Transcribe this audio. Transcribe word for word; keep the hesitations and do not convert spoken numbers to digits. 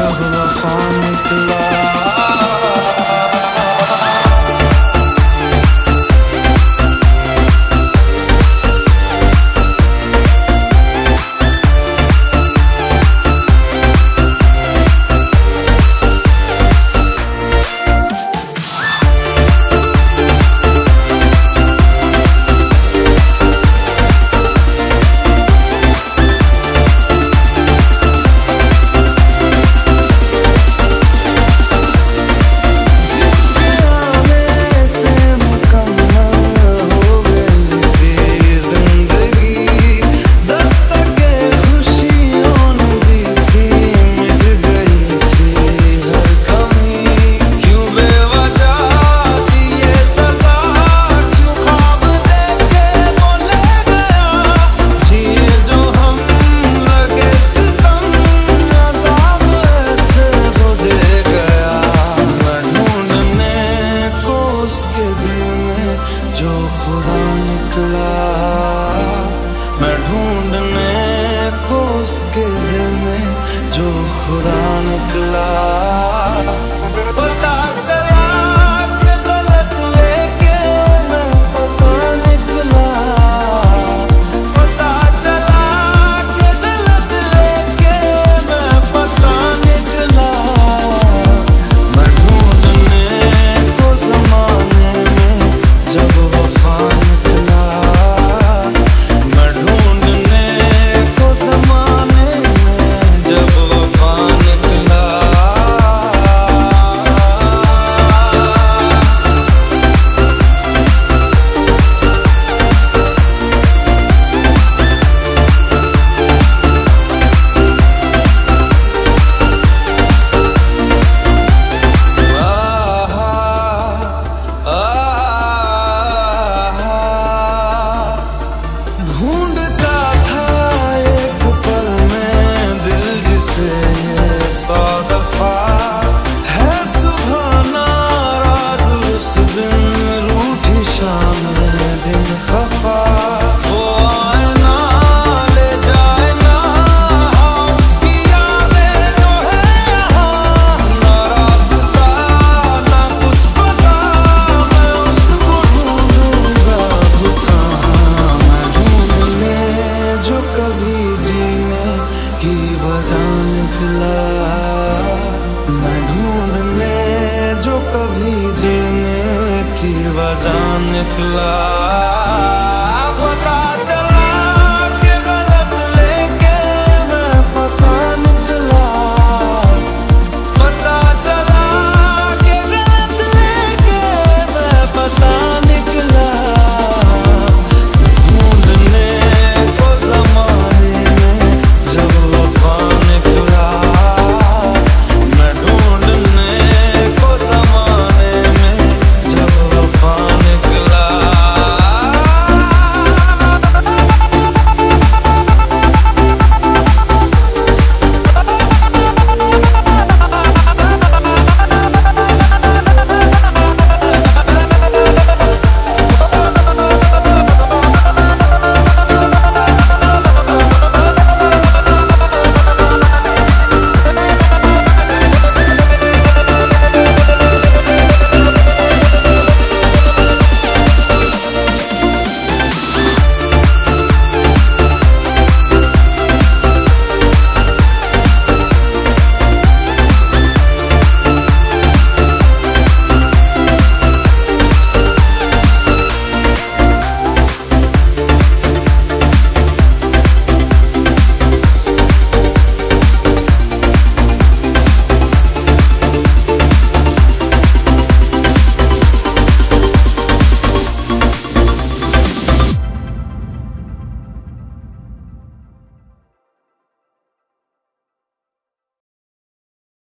जब वफा निकला। जो खुदा निकला मैं ढूंढने को उसके दिल में, जो खुदा निकला। पता चला कि गलत लेके मैं पता निकला, पता चला कि गलत लेके मैं पता निकला। मैं ढूंढने को ज़माने में जब वफा निकला, मैं ढूंढने को ज़माने में जब वफा निकला। ढूंढता था एक पल में दिल जिसे ये सौ दफा, है सुबह नाराज उस दिन रूठी शाम दिन खफा। वो आए ना ले जाए ना उसकी यादें जो है यहाँ, ना रास्ता ना कुछ पता, मैं उसको ढूंढूंगा अब कहाँ। जो कभी जीने की वजह निकला, मैं ढूंढने जो कभी जीने की वजह निकला।